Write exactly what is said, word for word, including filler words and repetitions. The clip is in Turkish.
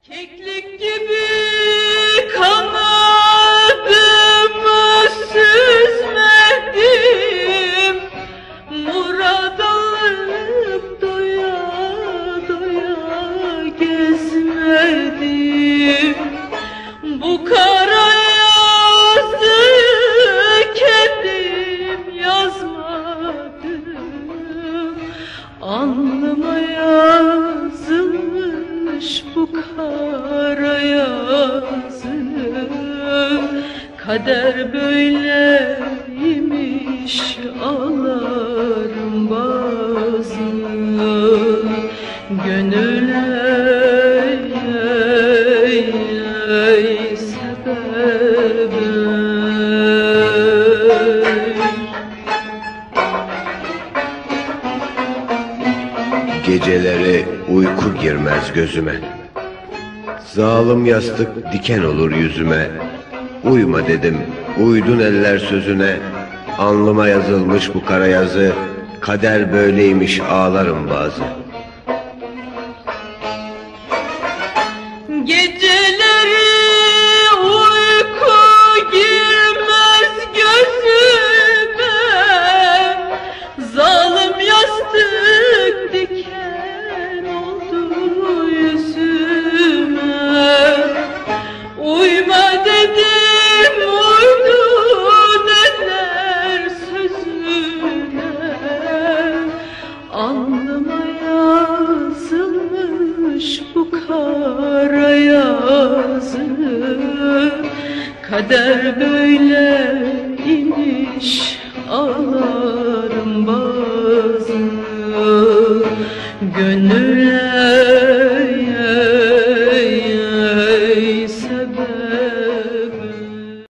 Keklik gibi kanadımı süzmedim, murad alıp doya doya gezmedim. Bu kara yazı kendim yazmadım, alnıma yazılmış bu kara yazı. Kader böyleymiş, ağlarım bazı. Gönül ey sebep. Geceleri uyku girmez gözüme, zalim yastık diken olur yüzüme. Uyma dedim, uydun eller sözüne, alnıma yazılmış bu kara yazı. Kader böyleymiş, ağlarım bazı. Geceleri uyku girmez gözüme, zalim yastık diken oldu yüzüme. Uyma dedim, uydun eller sözüne, alnıma yazılmış bu kara yazı. Kader böyleymiş, ağlarım bazı. Gönül ey, ey sebep.